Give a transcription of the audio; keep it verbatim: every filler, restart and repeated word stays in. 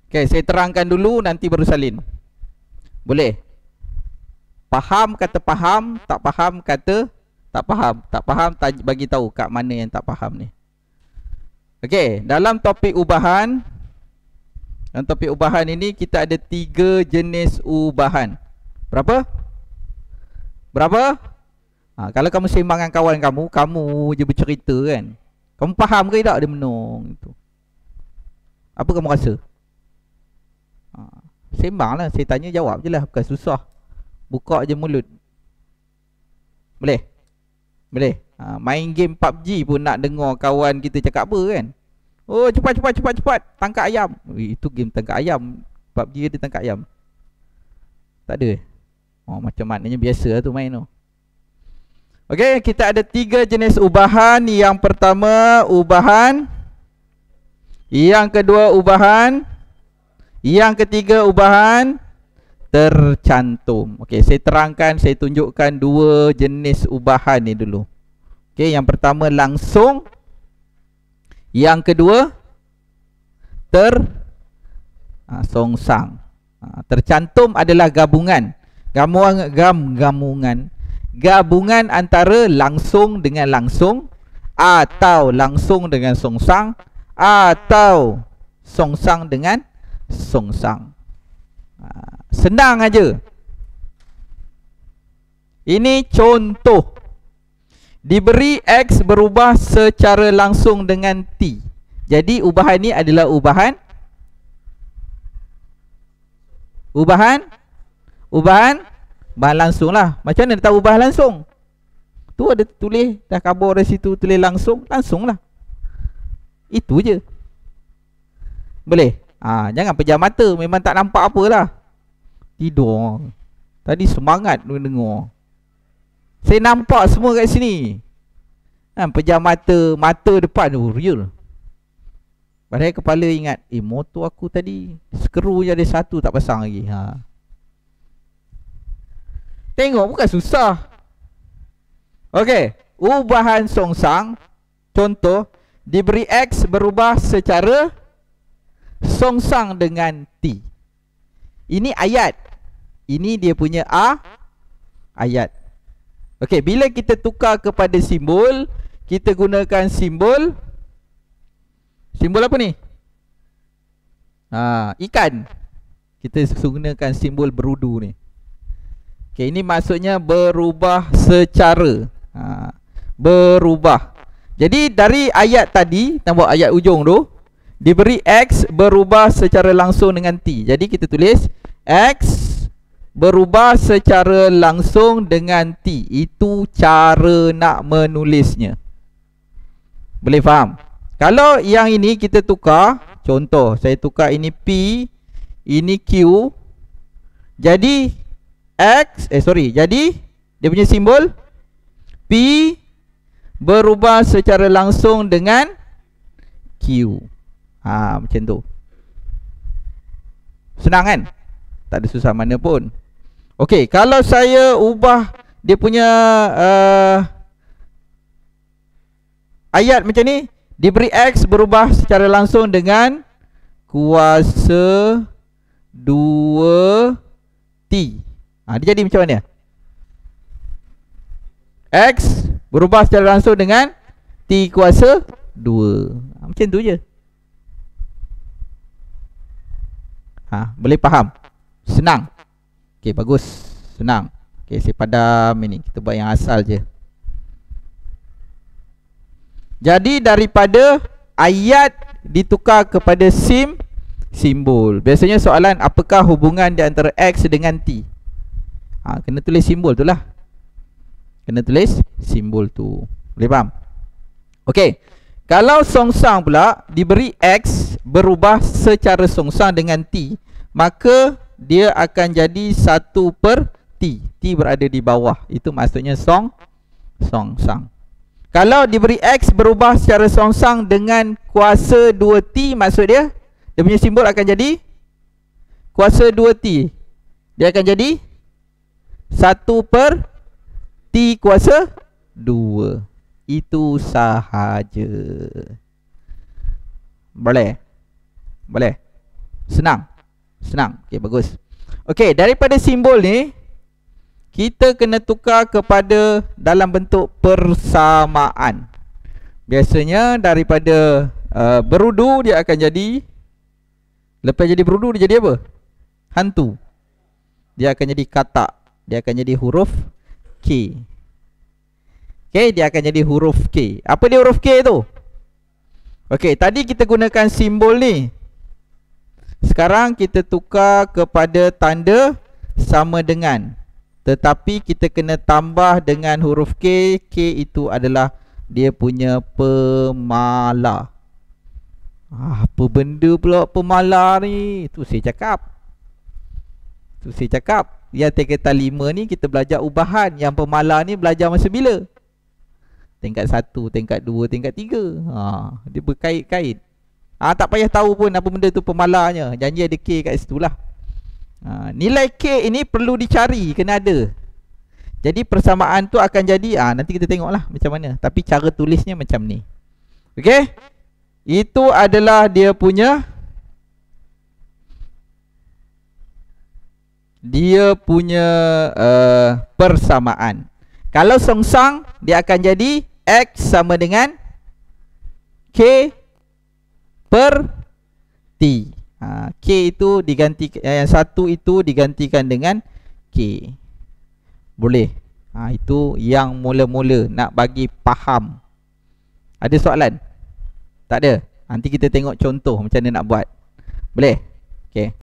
Okay, saya terangkan dulu nanti baru salin. Boleh? Faham kata faham, tak faham kata tak faham. Tak faham bagi tahu kat mana yang tak faham ni. Okey, dalam topik ubahan, dalam topik ubahan ini kita ada tiga jenis ubahan. Berapa? Berapa? Ha, kalau kamu sembang dengan kawan kamu, kamu je bercerita kan. Kamu faham ke tak dia menung itu? Apa kamu rasa? Ha, sembang lah, saya tanya jawab je lah, bukan susah. Buka je mulut. Boleh? Boleh? Ha, main game P U B G pun nak dengar kawan kita cakap apa kan. Oh cepat cepat cepat cepat, tangkap ayam. Itu game tangkap ayam. P U B G ada tangkap ayam? Tak ada. Oh macam maknanya biasa lah tu main tu. Okey, kita ada tiga jenis ubahan. Yang pertama ubahan, yang kedua ubahan, yang ketiga ubahan tercantum. Okey, saya terangkan, saya tunjukkan dua jenis ubahan ni dulu. Okey, yang pertama langsung, yang kedua ter ha, songsang. Ha, tercantum adalah gabungan. Gamuan gam gamungan. Gabungan antara langsung dengan langsung, atau langsung dengan songsang, atau songsang dengan songsang. Ha, senang aja. Ini contoh. Diberi X berubah secara langsung dengan T. Jadi ubahan ni adalah ubahan Ubahan Ubahan Ubahan langsung lah. Macam mana tahu ubahan langsung? Tu ada tulis, dah khabar dari situ tulis langsung. Langsung lah. Itu je. Boleh? Ha, jangan pejam mata, memang tak nampak apalah. Tidur. Tadi semangat dengar. Saya nampak semua kat sini. Ha, pejam mata, mata depan tu real. Padahal kepala ingat, eh motor aku tadi skru je ada satu tak pasang lagi. Ha. Tengok bukan susah. Okey, ubahan songsang. Contoh, diberi X berubah secara songsang dengan T. Ini ayat. Ini dia punya A ayat. Okey, bila kita tukar kepada simbol, kita gunakan simbol simbol apa ni? Ha, ikan. Kita gunakan simbol berudu ni. Okey, ini maksudnya berubah secara. Ha, berubah. Jadi dari ayat tadi, nampak ayat ujung tu, diberi X berubah secara langsung dengan T. Jadi kita tulis X berubah secara langsung dengan T. Itu cara nak menulisnya. Boleh faham? Kalau yang ini kita tukar, contoh saya tukar ini P, ini Q. Jadi X, eh sorry, jadi dia punya simbol P berubah secara langsung dengan Q. Ha, macam tu. Senang kan? Tak ada susah mana pun. Okey, kalau saya ubah dia punya uh, ayat macam ni, diberi X berubah secara langsung dengan kuasa dua T. Ha, dia jadi macam mana? X berubah secara langsung dengan T kuasa dua. Ha, macam tu je. Ha, boleh faham? Senang. Okey, bagus. Senang. Okey, saya padam ini. Kita buat yang asal je. Jadi daripada ayat ditukar kepada sim simbol. Biasanya soalan apakah hubungan di antara X dengan T? Ha, kena tulis simbol tu lah. Kena tulis simbol tu. Boleh faham? Okey. Kalau songsang pula diberi X berubah secara songsang dengan T, maka dia akan jadi satu per T. T berada di bawah. Itu maksudnya song songsang. Kalau diberi X berubah secara songsang dengan kuasa dua T, maksud dia dia punya simbol akan jadi kuasa dua T. Dia akan jadi satu per T kuasa dua. Itu sahaja. Boleh? Boleh? Senang. Senang. Okey, bagus. Okey, daripada simbol ni kita kena tukar kepada dalam bentuk persamaan. Biasanya daripada uh, berudu dia akan jadi, lepas jadi berudu dia jadi apa? Hantu. Dia akan jadi katak. Dia akan jadi huruf K. Okey, dia akan jadi huruf K. Apa dia huruf K tu? Okey, tadi kita gunakan simbol ni. Sekarang kita tukar kepada tanda sama dengan, tetapi kita kena tambah dengan huruf K. K itu adalah dia punya pemala. Ah, apa benda pula pemala ni? Tu saya cakap. Tu saya cakap. Yang tingkatan lima ni kita belajar ubahan. Yang pemala ni belajar masa bila? Tingkat satu, tingkat dua, tingkat tiga. Ha, dia berkait-kait. Ah, tak payah tahu pun apa benda tu pemalanya. Janji ada K kat situ lah. Ha, nilai K ini perlu dicari, kena ada. Jadi persamaan tu akan jadi, ah nanti kita tengoklah macam mana. Tapi cara tulisnya macam ni. Okey? Itu adalah dia punya dia punya uh, persamaan. Kalau songsang dia akan jadi X sama dengan K per T. Ha, K itu diganti, yang satu itu digantikan dengan K. Boleh. Ha, itu yang mula-mula nak bagi faham. Ada soalan? Tak ada? Nanti kita tengok contoh macam mana nak buat. Boleh? Okey.